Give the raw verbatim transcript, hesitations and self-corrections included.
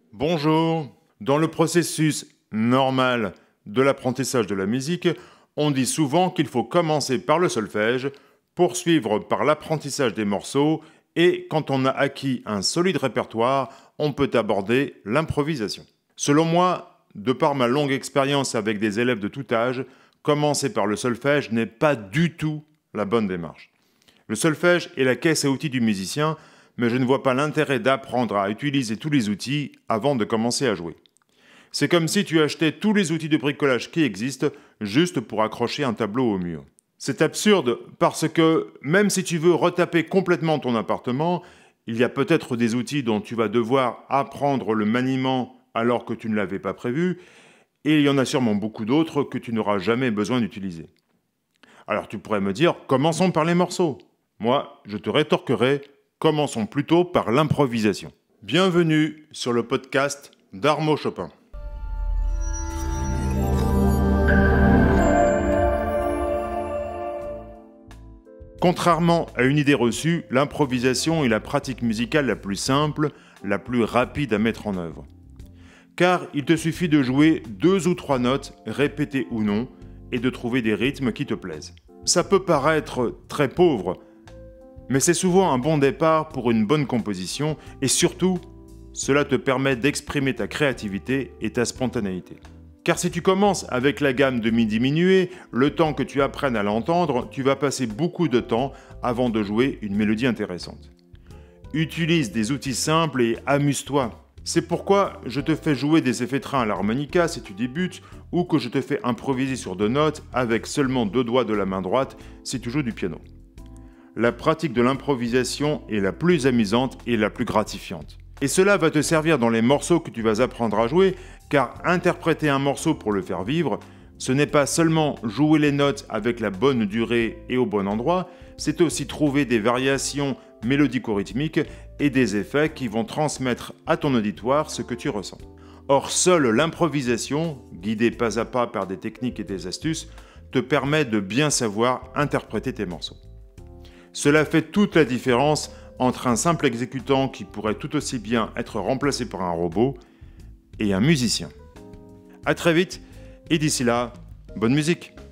Bonjour. Dans le processus normal de l'apprentissage de la musique, on dit souvent qu'il faut commencer par le solfège, poursuivre par l'apprentissage des morceaux et quand on a acquis un solide répertoire, on peut aborder l'improvisation. Selon moi, de par ma longue expérience avec des élèves de tout âge, commencer par le solfège n'est pas du tout la bonne démarche. Le solfège est la caisse à outils du musicien, mais je ne vois pas l'intérêt d'apprendre à utiliser tous les outils avant de commencer à jouer. C'est comme si tu achetais tous les outils de bricolage qui existent juste pour accrocher un tableau au mur. C'est absurde parce que même si tu veux retaper complètement ton appartement, il y a peut-être des outils dont tu vas devoir apprendre le maniement alors que tu ne l'avais pas prévu, et il y en a sûrement beaucoup d'autres que tu n'auras jamais besoin d'utiliser. Alors tu pourrais me dire, commençons par les morceaux. Moi, je te rétorquerai, commençons plutôt par l'improvisation. Bienvenue sur le podcast d'Armo Chopin. Contrairement à une idée reçue, l'improvisation est la pratique musicale la plus simple, la plus rapide à mettre en œuvre. Car il te suffit de jouer deux ou trois notes, répétées ou non, et de trouver des rythmes qui te plaisent. Ça peut paraître très pauvre, mais c'est souvent un bon départ pour une bonne composition et surtout, cela te permet d'exprimer ta créativité et ta spontanéité. Car si tu commences avec la gamme de mi diminuée, le temps que tu apprennes à l'entendre, tu vas passer beaucoup de temps avant de jouer une mélodie intéressante. Utilise des outils simples et amuse-toi. C'est pourquoi je te fais jouer des effets trains à l'harmonica si tu débutes ou que je te fais improviser sur deux notes avec seulement deux doigts de la main droite si tu joues du piano. La pratique de l'improvisation est la plus amusante et la plus gratifiante. Et cela va te servir dans les morceaux que tu vas apprendre à jouer, car interpréter un morceau pour le faire vivre, ce n'est pas seulement jouer les notes avec la bonne durée et au bon endroit, c'est aussi trouver des variations mélodico-rythmiques et des effets qui vont transmettre à ton auditoire ce que tu ressens. Or, seule l'improvisation, guidée pas à pas par des techniques et des astuces, te permet de bien savoir interpréter tes morceaux. Cela fait toute la différence entre un simple exécutant qui pourrait tout aussi bien être remplacé par un robot et un musicien. À très vite et d'ici là, bonne musique!